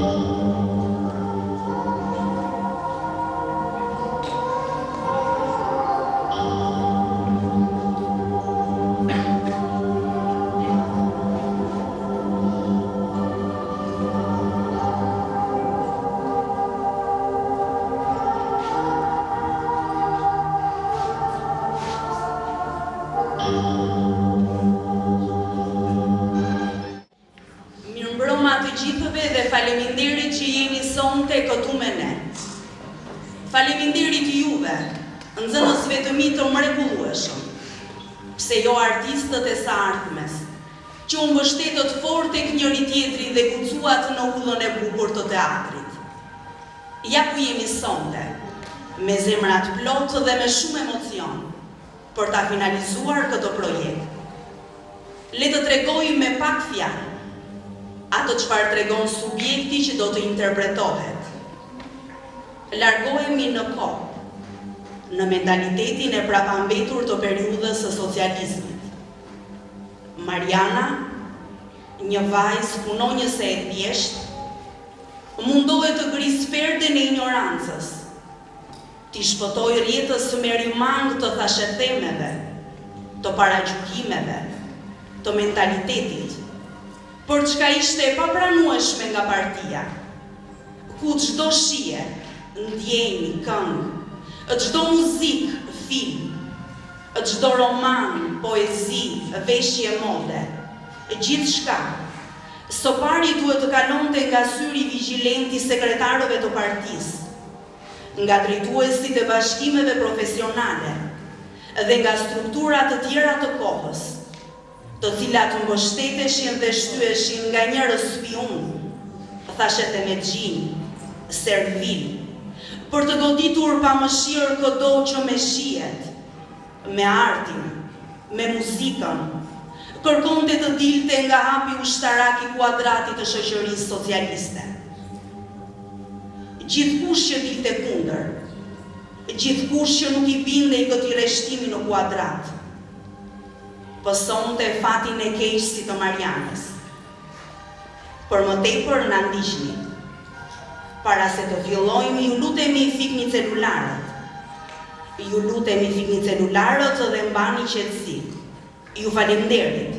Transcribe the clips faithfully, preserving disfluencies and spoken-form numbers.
Faleminderit që jeni sonte këtu me ne. Faleminderit juve, nxënësve të mi të mrekullueshëm, pse jo artistët e së ardhmes, që u mbështetët fort tek njëri tjetri dhe guxuat në udhën e bukur të teatrit. Ja ku jemi sonte, me zemrat plot dhe me shumë emocion, për ta finalizuar këtë projekt. Le të tregoj me pak fjalë ato çfarë tregon subjekti që do të interpretohet. Largohemi në kohë, në mentalitetin e prapambetur të periudhës së socializmit. Mariana, një vajzë punonjëse e thjeshtë, mundohet të grisë perden e ignorancës, t'i shpëtoj rjetës me rimang të thashethemeve, të paragjykimeve, të mentalitetit, por çka ishte e papranueshme nga partia, ku çdo shije, ndjenjë, këngë, çdo muzikë, film, çdo roman, poezi, veshje mode, gjithçka, së pari duhet të kalonte nga syri vigjilent i sekretarëve të partisë, nga drejtuesit e bashkimeve profesionale dhe nga strukturat të tjera të kohës, të cilat mbështeteshin dhe shtyeshin nga njerëz spiun, thashet e me gjin, servil, për të goditur pa mëshirë këdo që me shihet, me artin, me muzikën, kërkonte të dilte nga hapi ushtarak i kuadratit të shoqërisë socialiste. Gjithkush që dilte kundër, gjithkush që nuk i bindej këtij rreshtimi në kuadrat, pësonte fatin e keq si të Marianës. Për më tepër na ndiqni. Para se të fillojmë, ju lutemi fikni celularët. Ju lutemi fikni celularët dhe mbani qetësi. Ju faleminderit.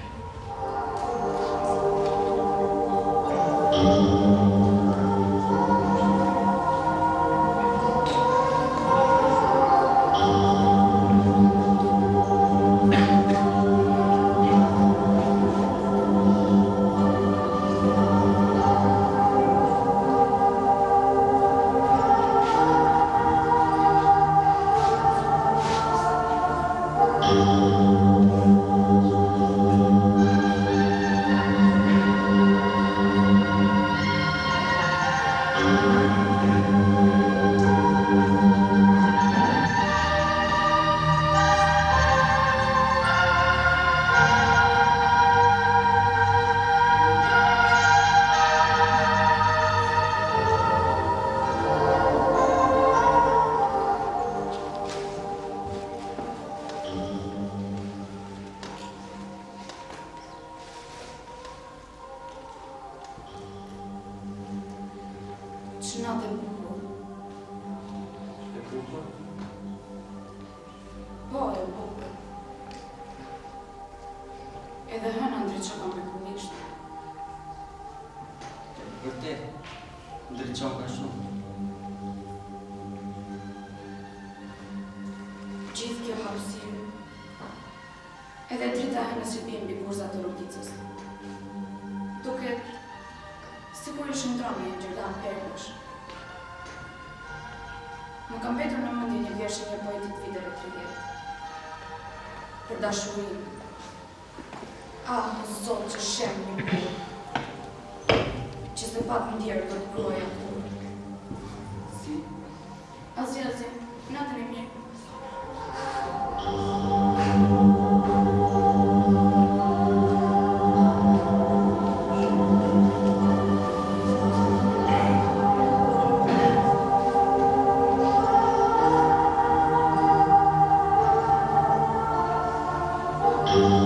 Natë e bukur. E bukur? Po, e bukur. Edhe hëna ndriçon me kumisht. Vërtet, ndriçon ka shumë. Gjithë kjo hapësirë, edhe drita hënës që bjen mbi kurzat të Rukicës. Duket sikur ishin ndromi e Gjerdan Perlësh. Më kam mbetur në mendje një vjershe një poetit viteve tridhjetë. Për dashurinë. Ah, Zot që shem një kur, që se pat ndjerë të të proja kur. Si? Asgjë, asgjë, natën e mirë.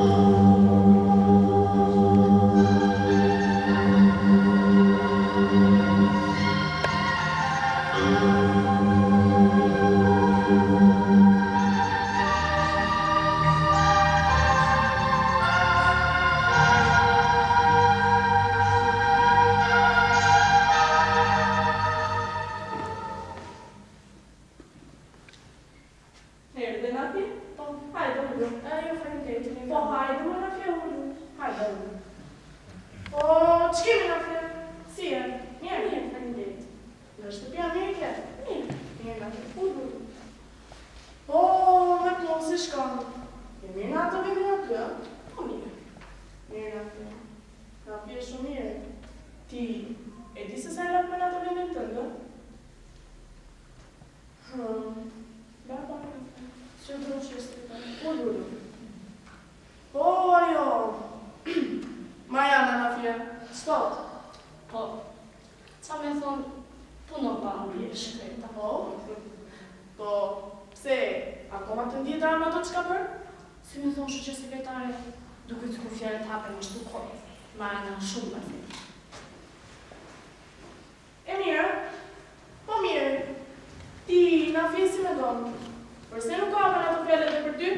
Thank you. Ç'thot? Po, qa me thonë, puno pa në bje shkreta. Po? Po, pse, akoma të ndjetara me ato që ka bërë? Si me thonë shoqe sekretare, duke të ku fjallet hapen në shtu kohë, ma e në shumë me thë. E mirë, po mirë, ti na fjesi me donë, përse nuk ka hapen ato fjallet dhe për ty?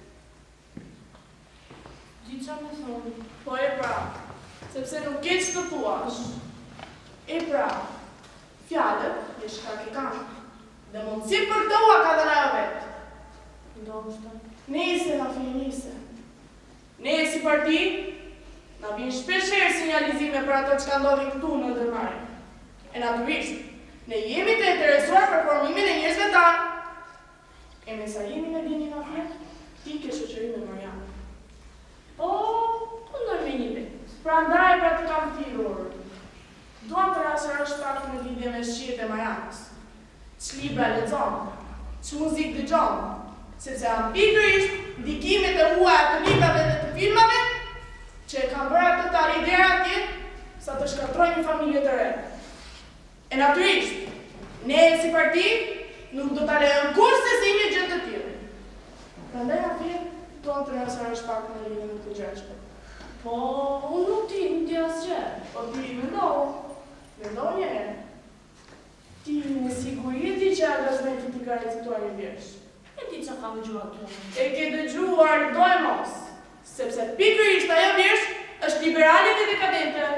Di qa me thonë? Po e pra, sepse nuk ke që të thuash. E pra, fjallet e shka ke kanë, dhe mundësi për të ua ka dhe na vetë. Ndo është të? Nese, na fi, nese. Ne si parti, na vinë shpesher sinjalizime për ato që ka ndodhin këtu në ndërmarrje. E naturisht, ne jemi të interesuar për formimin e njerëzve tanë. E me sa jemi në dini na fi, ti ke shoqëri me Mariana. Po, punoj me një vetë. Pra ndaj pra të kam tirur. Duam të rasër është pak në lidhje me shqiet e Marianës. Që libra lexon, që muzik dëgjon, sepse janë pikërisht ndikimet e huaja të librave dhe të filmave që e kanë bërë ato të aridera atje sa të shkatrojnë një familje të re. E naturisht, ne si parti nuk do të lejmë kurse si një gjë të tillë. Prandaj na vjen tonë të rasër është pak në lidhje me këtë gjë. Po, unë nuk ti, nuk di asgjë. Po ti mendoj, mendoj një herë. Ti me siguri e di që agazmenti ti ka recituar një vjersh. E ti që kam dëgjuar të unë. E ke dëgjuar do e mos, sepse pikërisht ajo vjersh është liberale dhe dekadente.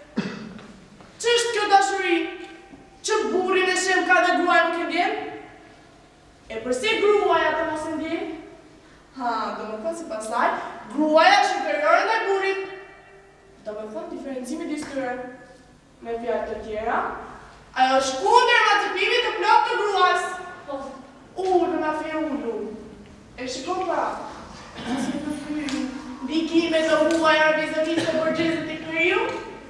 Që është kjo dashuri? Që burrin e shem ka dhe gruaja nuk e ndjen? E përse gruaja të mos e ndjen? Ha, do më thënë si pasaj, gruaja është inferiore ndaj burrit. Do më thënë diferencimi distyre. Me fjalë të tjera, ajo është kundër emancipimit të plot të gruas. Po, ullu na fi ullu. E shikon pra, si të fyri, ndikime të huaja vizavisht të borgjezit të kriju.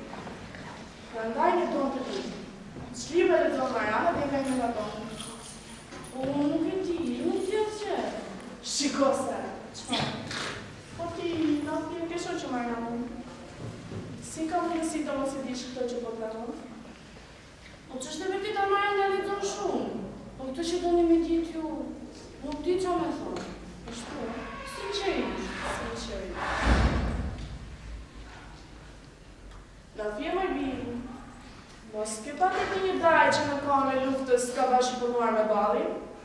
Prandaj në tonë të ti. Shlibe dhe zonë Mariana dhe nga nga tonë. O, nuk e ti, nuk ti asgjë. Shiko se. Qëfar? Po ti, na ti e ke shoqë Mariana. Si ka mundësi të mos e dish këto që po planon? Po që është e vërtit a Mariana lexon shumë. Po këtë që do një me ditë ju, nuk di që me thonë. Po shtu, sinqerisht, sinqerisht. Na fje më bimë, mos ke pa të ti një daj që në kohën e luftës ka bashkëpunuar me Balli?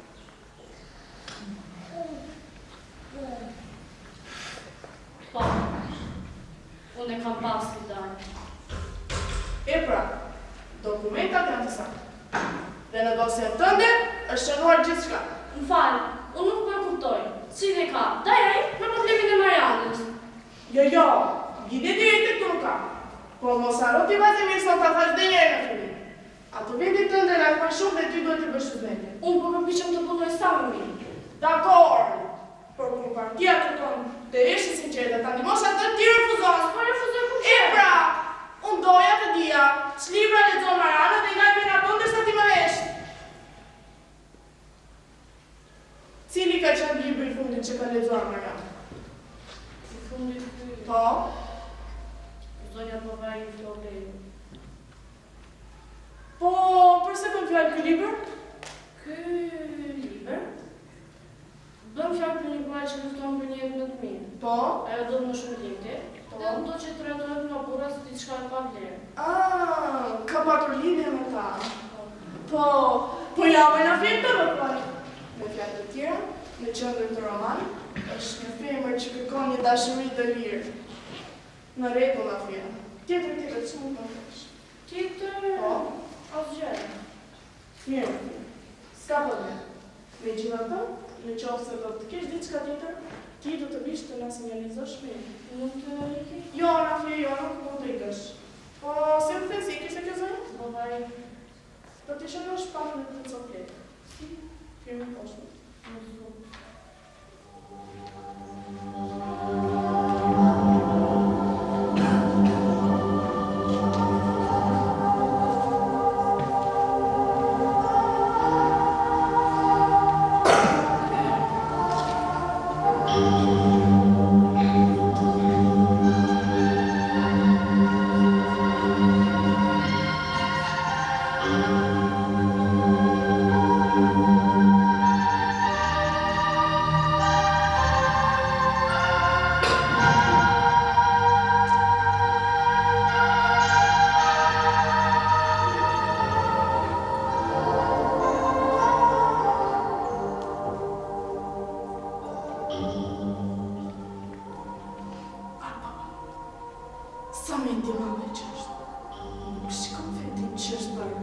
Po, unë e kam pas të daj. E pra, dokumentat janë të saktë. Dhe në dosjen tënde është shënuar gjithçka. Më falë, unë nuk më kuptoj. Si ne ka? Dajaj me problemin e Marianës. Jo, jo, lidhje direkte këtu nuk ka. Po mos haro ti vazhdimisht sa ta thash dhe njëherë në fillim. Ato vendi tënde na ka shumë dhe ty duhet të bësh shëndetje. Unë po përpiqem të punoj sa më mirë. Dakor. Por kur partia kërkon të jesh i sinqert dhe ta ndihmosh atë ti refuzon. Po refuzoj kur e pra. Unë doja të dija, që libra lexon Mariana dhe nga me nga tonë dërsa ti më vesh. Cili ka qenë libri i fundit që ka lexuar Mariana? I fundit ky? Po. Zonja po vaj i flordeju. Po, përse bën fjalë ky libër? Ky libër? Bën fjalë për një grua që lufton për një jetë më të mirë. Po. Ajo do më shumë lekë. Dhe unë do që të retohet nga burra së ti qka e pa vlerë. Ah, ka patur lidhje me ta. Po, po ja me na fjellë të vëpaj. Me fjallë të tjera, në qëndër të roman, është një femër që kërkon një dashuri të lirë. Në rregull na fjellë. Tjetër, tjetër, që mund të mëtesh? Tjetër? Po. Asgjë. Mirë, s'ka problem. Me gjitha të, në qofë se do të kesh diçka tjetër, ti do të vish të na sinjalizosh me. Nuk të iki? Jo, na fje, jo, nuk mund të ikësh. Po, se më thesi, ikë se kjo zënë? Po, vaj. Do t'i shënosh pak në të cokletë. Si? Firme poshme. Në të zumë. Sa me ndi mame që është. Nuk shikon vetin që është bërë.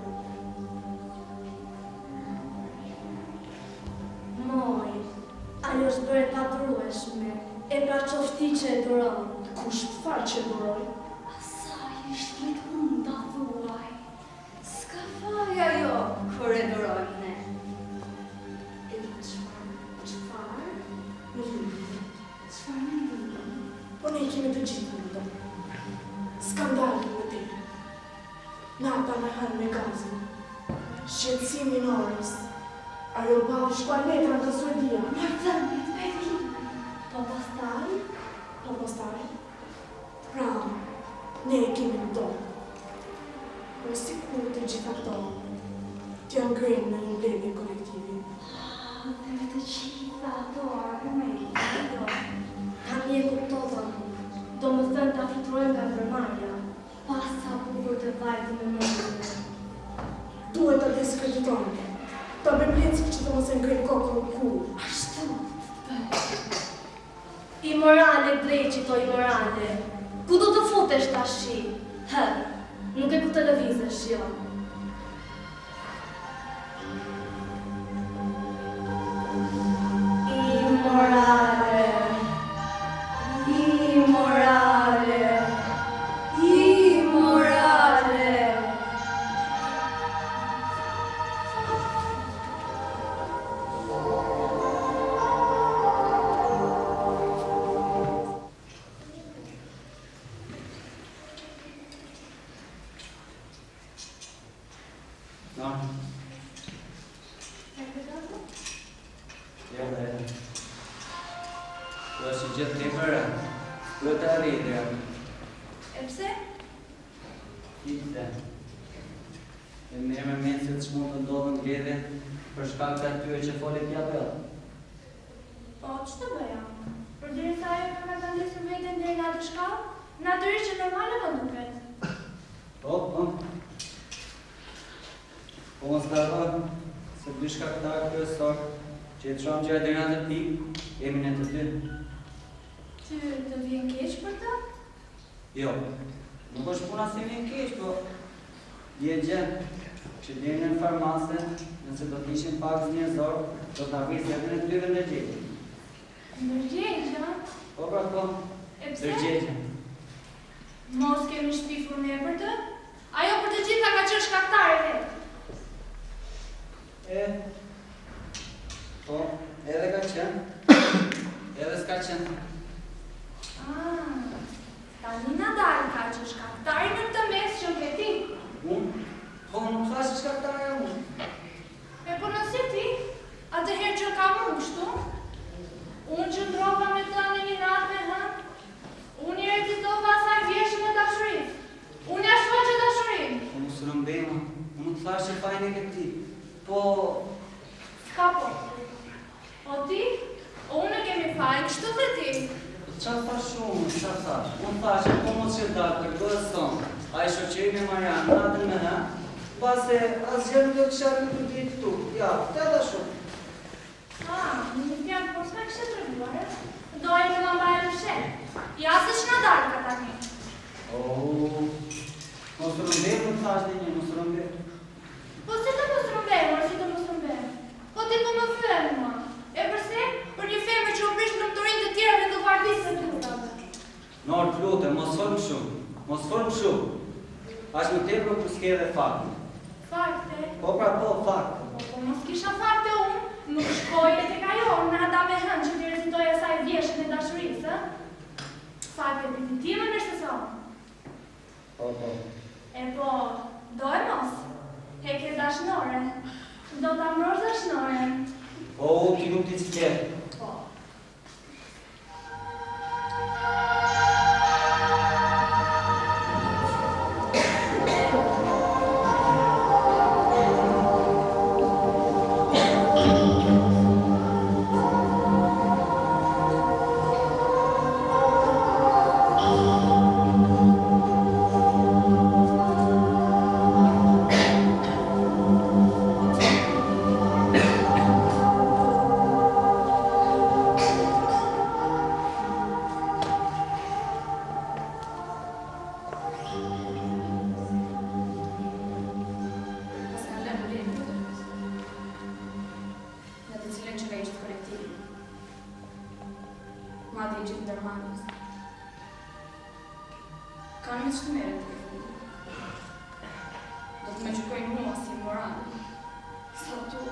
Moj, ajo është bërë e padrueshme, e pra qofti që e duron. Kush farë që duroj? Asaj është me të unë da thuaj. S'ka faj ajo, kur e duron ne. E di qëfar? Qëfar? Me lindë. Qëfar me lindë? Po ne kemi të gjithë në do. Skandalin me te. Nata me hënë me gazin. Shqetësimin orës. Ajo balë shkua letra në Suedia. Martënit, me lindë. Po pastaj? Po pastaj? Pra, ne e kemi në do. Po si kur të gjitha këto, t'ja ngrenë në një mbledhje kolektivi. Dhe të gjitha ato argumente, ka një kuptotën, do më thënë ta fluturojnë nga ndërmarja, pas sa bukur të vajtë në mëndje. Duhet të diskreditojnë, ta beblecik që të mos e ngrenë kokën në ku. Ashtu, imorale, dreqito, imorale. Ku do të futesh tashi? Hë, nuk e ku televizesh, jo. Imorale, imorale, imorale. Për shkak të atyre që fole pja bëllë. Po, që të bëja? Për diri sa ajo ka të ndesë vejtën dhe nga të shkallë, naturisht që normale më duket. Po, po. Po më zdarë, se dy shkaktarë kryesor, që e të shomë që e dhe nga të pikë, jemi në të dy. Ty të vjen keq për të? Jo, nuk është puna se vjen keq, po je gjenë që dhe në farmase, nëse do t'ishin pak njerëzor, do t'na visë edhe në tyve ndërgjegje. Ndërgjegje? Po, pra, po. E pse? Ndërgjegje. Mos kemi shpifur ne për të? Ajo për të gjitha ka qenë shkaktare vetë. E, po, edhe ka qenë, edhe s'ka qenë. Ah, tani Nadal ka qenë shkaktare në këtë mes që në këti. Unë? Po, nuk thashë shkaktare e unë. E po nëse ti, atëherë që ka më ushtu, unë që ndrova me të në një natë me hënë, unë i recitova asaj vjeshtë me dashurit. Unë ja shua që dashurin. Po, më së rëmbema, unë nuk thashë që fajnë e këti. Po... Ska po. O ti, unë e kemi fajnë, kështu dhe ti. Qa thash unë, qa thash? Unë thash që po mos që dalë për gëdë sonë, a i shoqerin e Marianë, natën me në, pase asgjë nuk do të kisha në të ditë këtu. Ja, të edhe shumë. Ah, në pjanë po s'me kështë të rëguar, e? Dojë në më mbajë në shetë. Ja se që në dalë ka tani. Oh, mos rëmbem, nuk thash dhe një, mos rëmbem. Po si të mos rëmbem, mërë si të mos rëmbem? Po ti po më fëllë, ma. E përse? Për një femër që u prish në mëtorin të tjera dhe do vardisë të tutave. Nërë të lutë, mos formë shumë, mos formë shumë. Ashtë më tepër për s'ke dhe faktë. Fakte? Po pra po, faktë. Po, po mos kisha fakte unë, nuk shkoj e të ka jo, në ata me hënë që t'i recitoj asaj vjeshtë në dashurisë, fakte të të tjime në shtëson. Po, po. E po, do e mos, heke dashnore, do t'a mrosh dashnore. O, ti nuk t'i s'kjerë. Po. S'kam me që të mere të e do të me gjykojnë mua si moral. Sa tu.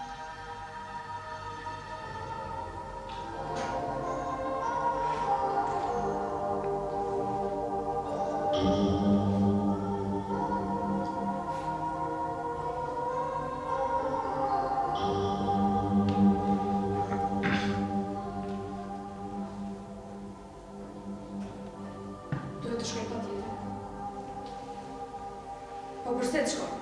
Duhet të shkoj pa tjetër. Po përse të shkoj?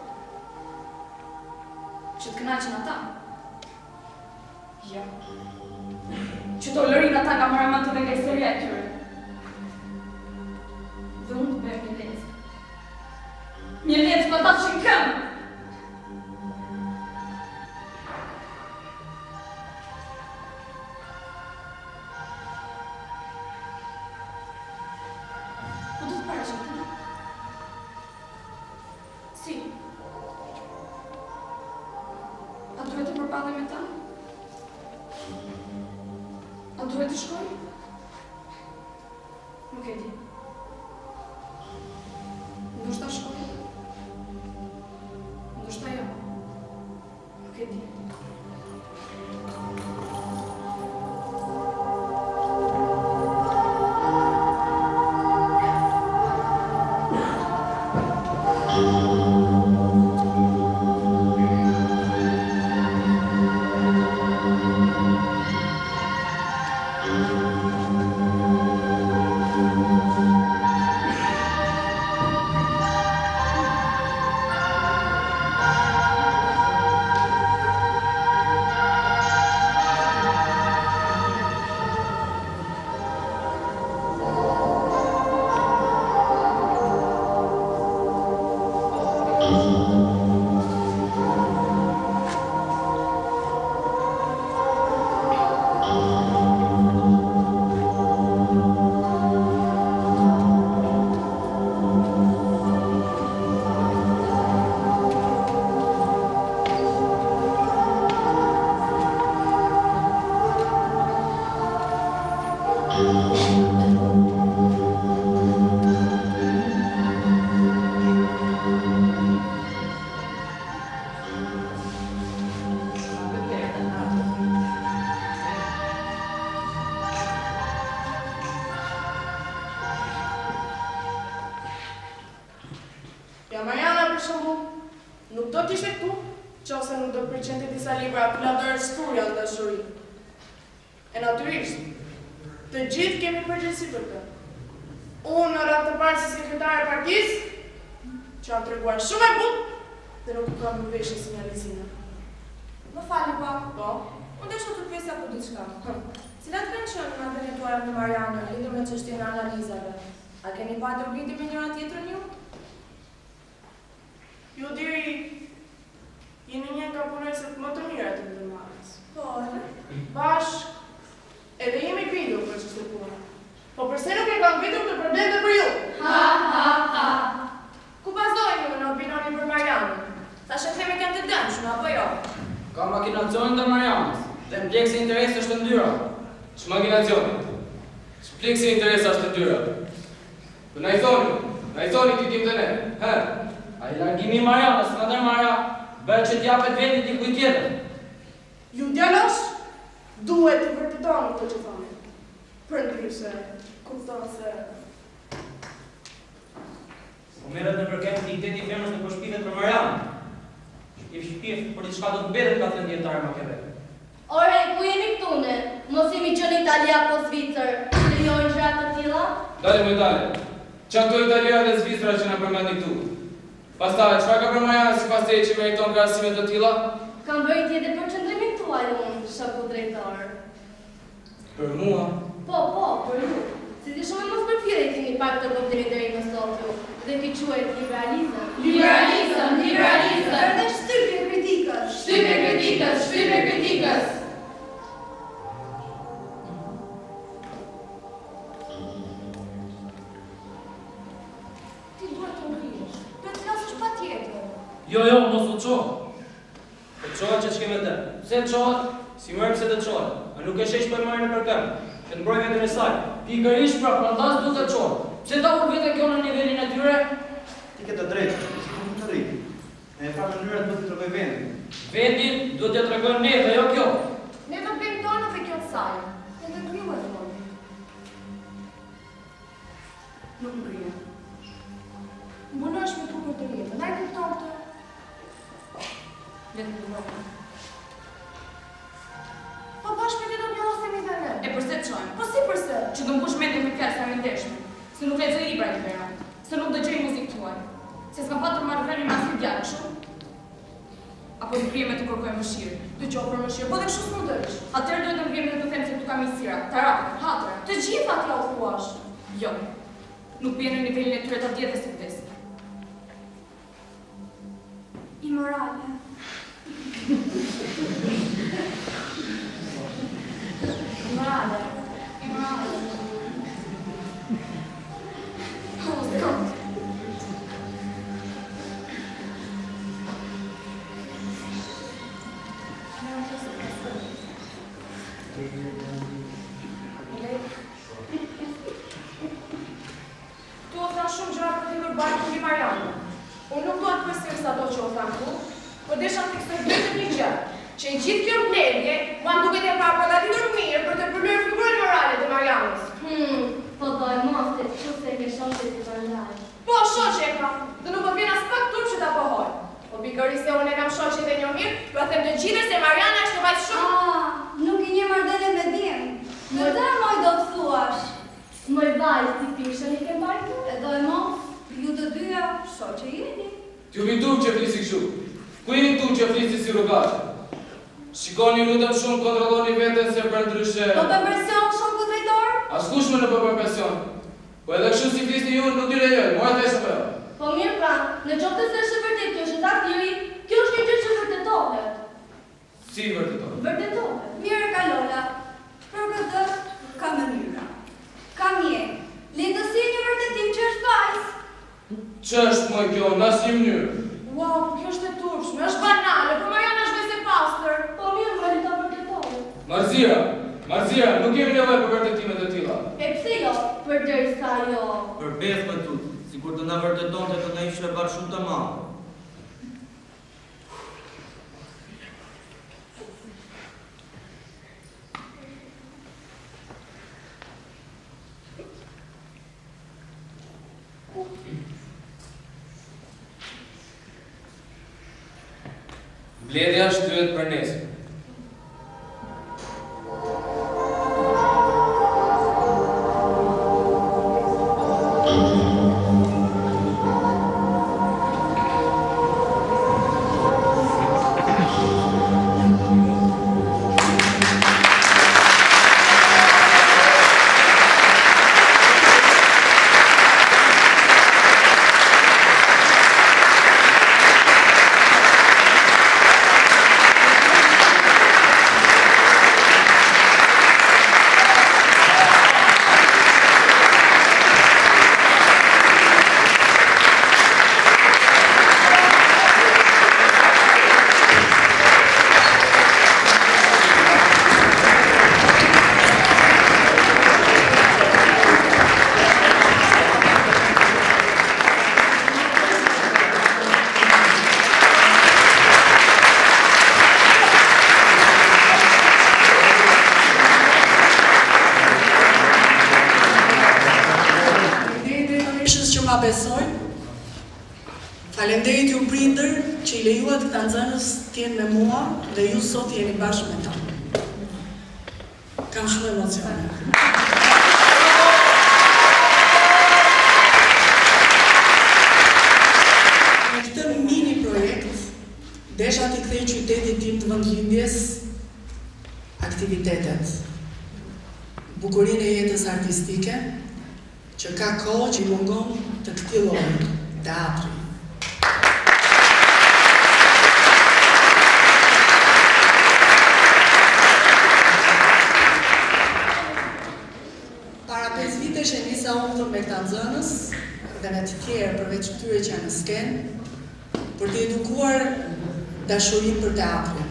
Që të kënaqen ata? Ja. Që do lërin ata nga maramantë dhe nga historia e tyre. Dhe unë të bëjmë një lecë. Një lecë për ata që në këmë. Po do të paraqit të? Si? A duhet të përballem me ta? A duhet të shkoj? Nuk e di. Ndoshta shkoj. Ndoshta jo. Nuk e di. Ja Mariana për shembull, nuk do t'ishte këtu, qose nuk do të përqente disa libra plotër historia në dashuri. E natyrisht, të gjithë kemi përgjegjësi për të. Unë në radhë të parë si sekretare e partisë, që jam treguar shumë e butë, dhe nuk kam në veshje sinjalizime. Më fali pak. Po? Unë desha të pyesja për diçka. Cilat kanë qenë nga drejtuarat në Marianën lidhur me çështjen e analizave? A keni patur lidhje me njëra tjetrën ju? Ju diri, jeni një nga punojësit më të mira të ndërmarrjes. Po, Bashk, edhe jemi kvitur për çështë punë. Po përse nuk e kam kvitur të probleme për ju? Ha, ha, ha. Ku pasdojnë ju në opinionin për Marianën? Sa shëfemi kanë të dëmshme, apo jo? Ka makinacion të Marianës, dhe mplekë interes është të ndyra. Që makinacion? Që plikë interes është të ndyra. Për na i thoni, na i thoni ti tim të ne, he? A i largimi Marianës, në tërë Marja, bërë që t'japet vendit i kuj tjetër. Ju djalosh, duhet të vërtetoni këtë që thoni. Për ndryshe, kupton se... Po merret në përket digniteti i femrës në përshpifet për Marianën. I shpif për diçka do të mbetet ka thënë dietar Machiavelli. Ore, ku jemi këtu ne? Mos jemi që në Itali apo Zvicër, që lejojnë gjëra të tilla? Dale më dale. Qa këto Italia dhe Zvicra që na përmendi këtu? Pastaj, çfarë ka për Marianën sipas teje që meriton krahasime të tilla? Kam bërë edhe për qëndrimin tuaj unë, shoku drejtor. Për mua? Po, po, për ju. Si ti shumë mos përfillej ti një pak të kuptimit deri në sot ju, dhe ki quhet liberalizëm. Liberalizëm, liberalizëm. Edhe shtypje kritikës. Shtypje kritikës, shtypje kritikës. Ti duhet të ngrihesh. Duhet të lasësh patjetër. Jo, jo, mos u ço. Po çohet që ç'kemë të. Pse çohet? Si më pse të çohet? A nuk e shesh për marrën për kë? Që të mbroj vetën e saj. Pikërisht pra, prandaj duhet të çohet. Pse ta u vetë kjo në nivelin Ti ke të drejtë, nuk të rritë. E pra mënyrët duhet të tregoj vendin. Vendin duhet t'ja tregojmë ne dhe jo kjo. Ne do bëjmë tonë dhe kjo të saj. Ne do kriju e thonë. Nuk më krije. Mbuno është me trupër të rjetë. Na i kupton këtë? Letë të mërë. Po bashkë me të do bjohosemi dhe ne. E përse të qojmë? Po si përse? Që do mbush mendin me fjalë sa me ndeshme. Se nuk lexoj libra të vera. Se nuk dëgjoj muzikë tuaj. Se s'kam patur marrë vremi mas një djarë, kështu? Apo të vrijem e të kërkoj mëshirë? Të qohë për mëshirë, po dhe kështu s'mu dërish. Atëherë duhet të vrijem e të them se tu kam i sira, tarafë, hatre. Të gjitha t'ja u thuash. Jo. Nuk bje në nivelin e tyre të djetë dhe si vdes. Imorale. Imorale. Imorale. Oh, zot. Tu ofran shumë gjëra për t'i përbajtë të Marianë. Unë nuk duhet përsëris ato që ofran tu, por desha të kësër vetëm një gjë, që në gjithë kjo mbledhje, mua duket e parë përgatitur mirë për të përbërë figurën morale të Marianës. Hmm, po do e mos të që se ke shoqe të përndaj. Po, shoqe e kam, dhe nuk po vjen as pak turp që ta pohoj. Po pikërisht se unë e kam shoqe dhe një mirë, pra them të gjithë se Mariana është një vajzë shumë. Ah, nuk i një marrëdhënie me djem. Në ta moj do të thuash. Moj vajzë ti pishën i ke mbajtur? E do e mos, ju të dyja shoqe jeni. T'ju vitu që flisi kështu. Ku jeni tu që flisi si rrugache? Shikoni lutem shumë, kontrolloni veten se për ndryshe. Po të presion shumë ku drejtor? Askush më në po për presion. Po edhe kështu si flisni ju nuk i lejoj, mora thesh apo jo? Po mirë pra, në qoftë se është e vërtetë kjo është tak diri, kjo është një gjë që vërtetohet. Si vërtetohet? Vërtetohet. Mirë ka Lola. Për këtë ka mënyra. Ka mjek. Le të si një vërtetim që është vajzë. Ç'është më kjo në asnjë mënyrë? Wow, kjo është e turpshme, është banale, po Mariana është vetë e pastër. Po mirë, më ta vërtetohet. Marzira, Marzira, nuk kemi nevojë për vërtetime të tilla. E pse jo? Përderisa jo. Për beth më tut, sikur të na vërtetonte të na ishte barë shumë të madhe. Mbledhja shtyhet për nesër. Falenderit ju prindër që i lejuat këta nxënës t'jenë me mua dhe ju sot jeni bashkë me ta. Kam shumë emocione. Në këtë mini projekt, desha t'i kthej qytetit tim të vendlindjes aktivitetet, bukurinë e jetës artistike, që ka kohë që i mungon të këtij lloji, teatri. Që nisa unë me këta nxënës dhe me të tjerë përveç këtyre që janë në skenë për të edukuar dashurin për teatrin.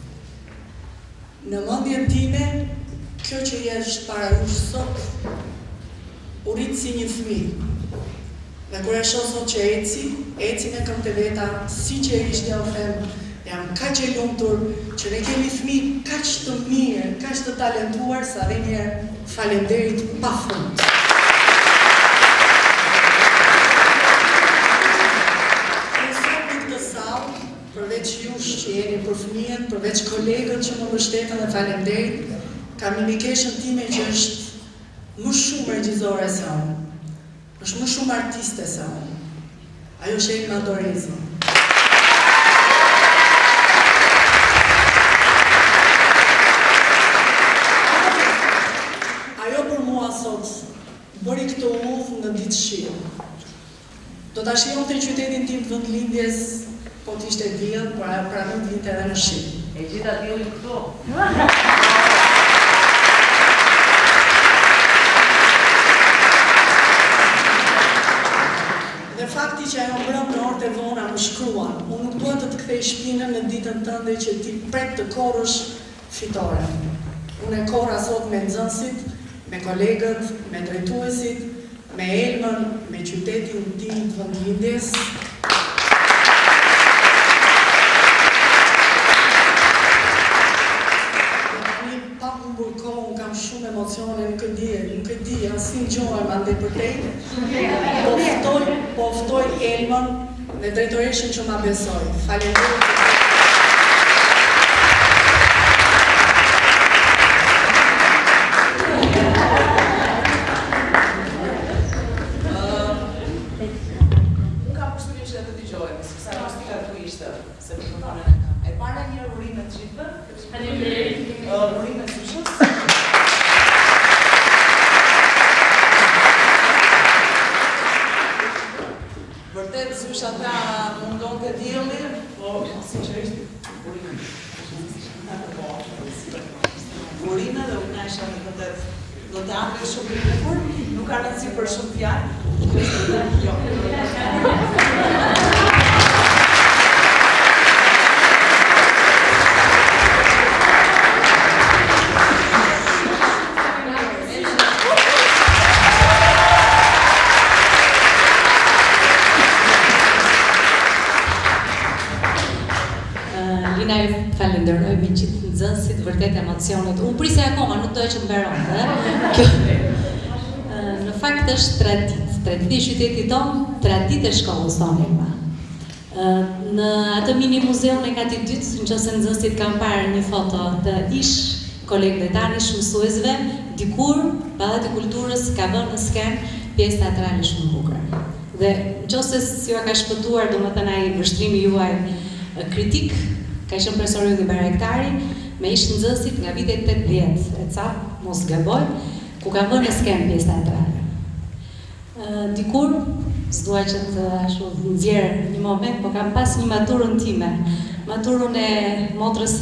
Në mendjen time, kjo që është para jush sot u rrit si një fëmijë Dhe kur e shoh sot që eci, eci me këmbë të veta, si që e ishte o them, jam kaq e lumtur që ne kemi fëmijë kaq të mirë, kaq të talentuar, sa dhe njerë faleminderit pafund. Përveç jush që jeni për fëmijën, përveç kolegët që më mbështetën dhe faleminderit, kam një mikeshën time që është më shumë regjizore se unë, është më shumë artiste se unë. Ajo është Elma Dorezi. Ajo për mua sot bëri këtë udhë në ditë shiu. Do ta shijonte qytetin tim të vendlindjes. Po t'ishte diell, pra pra nuk vinte edhe në shi. E gjitha diellin këto. Dhe fakti që ajo mbrëm në orët e vona më shkruan, unë nuk duhet të të kthej shpinën në ditën tënde që ti pret të korrësh fitore. Unë e korra sot me nxënësit, me kolegët, me drejtuesit, me Elmën, me qytetin tim të vendlindjes. Shumë emocione, nuk e di, nuk e di, asnjë gjë më ande për te. Po ftoj, po ftoj Elmën dhe drejtoreshën që ma besoj. Faleminderit. Unë kam përshtypjen që të dëgjojmë, sepse akustika këtu ishte, se për punën e kam. E para një urime të gjithëve. Faleminderit. Urime të sukses. Vërtet zysha ta mundon të dielli, po sinqerisht urime. Urime dhe unë isha një vërtet do të ame shumë i bukur, nuk ka rëndësi për shumë fjalë. Jo. Falenderoj me gjithë nxënësit, vërtet emocionet. Unë prisja akoma, nuk doja që të mbaronte. Kjo në fakt është traditë. Traditë e qytetit tonë, traditë e shkollës tonë Elma. Në atë mini muzeun e katit dytë, nëse nxënësit kanë parë një foto të ish kolegëve tani mësuesve, dikur Pallati i Kulturës ka vënë në skenë pjesë teatrale shumë bukur. Dhe nëse si ju ka shpëtuar, domethënë ai vështrimi juaj kritik, ka qenë profesor Ylli Barektari, me ish nxënësit nga vitet tetëdhjetë, e ca, mos gaboj, ku ka vënë në skenë pjesë teatrale. Dikur, s'dua që të ashtu nxjerr një moment, po kam pas një maturën time, maturën e motrës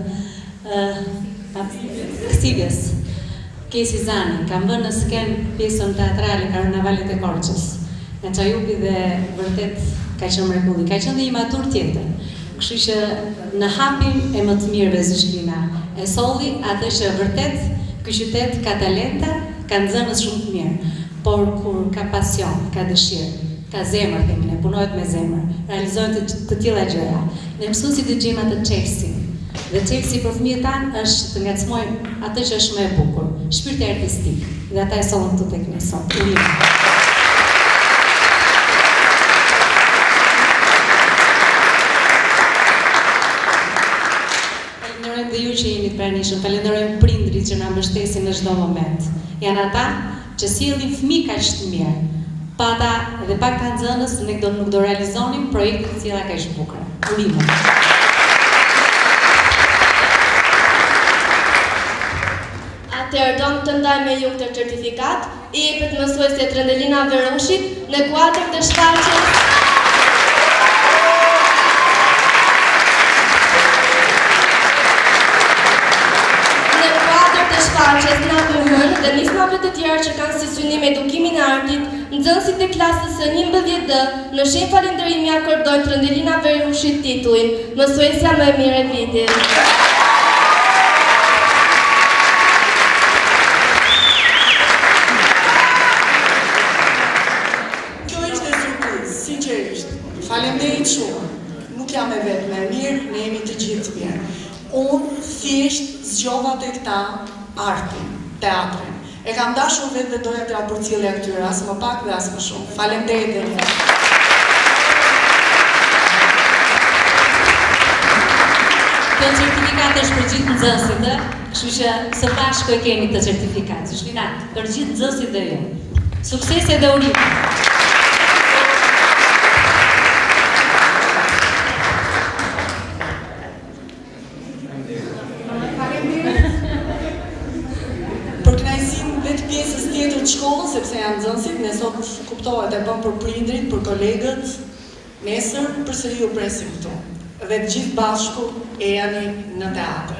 Kthivjes, Kesi Zani, kam vënë në skenë pjesën teatrale Karnavalet e Korçës, nga Çajupi dhe vërtet ka qenë mrekulli, ka qenë dhe një matur tjetër. Kështu që në hapin e më të mirëve Zyshlina e solli atë që vërtet ky qytet ka talenta, ka nxënës shumë të mirë, por kur ka pasion, ka dëshirë, ka zemër, themi ne, punohet me zemër, realizohen të, të tilla gjëra. Ne mësuesit të gjejmë atë çelësin. Dhe çelësi për fëmijët tanë është të ngacmojmë atë që është më e bukur, shpirti artistik. Dhe ata e sollën këtu tek ne sot. Dhe ju që jeni të pranishëm, falenderojmë prindrit që na mbështesin në çdo moment. Janë ata që sjellin fëmijë kaq të mirë. Pa ata dhe pak ta nxënës ne do nuk do realizonim projekte të cilat kaq të bukura. Urime. Atëherë do të ndaj me ju këtë certifikat, i jepet mësuesja Trendelina Verushit në kuadër të shfaqjes. Shfaqjes në atë hënë dhe nismave të tjera që kanë si synim edukimin e artit, nxënësit e klasës së njëmbëdhjetë D në shenjë falënderimi akordojnë Trendelina Verushit titullin mësuesja më e mirë e vitit. Kjo ishte Faleminderit shumë. Nuk jam e vetë me mirë, ne jemi të gjithë mirë. Unë thjesht zgjova të këta artin, teatrin. E kam dashur vetë dhe doja të apërcilja këtyre, asë më pak dhe asë më shumë. Faleminderit dhe një. Kjo certifikat është për gjithë nxënësit, kështu që së bashku e kemi këtë certifikat. Shushtina, për gjithë nxënësit dhe ju. Suksese dhe urime. Shkollën, sepse janë nxënësit, ne sot kuptohet e bëm për prindrit, për kolegët, nesër përsëri u presim këtu. Dhe të gjithë bashku e jani në teatr.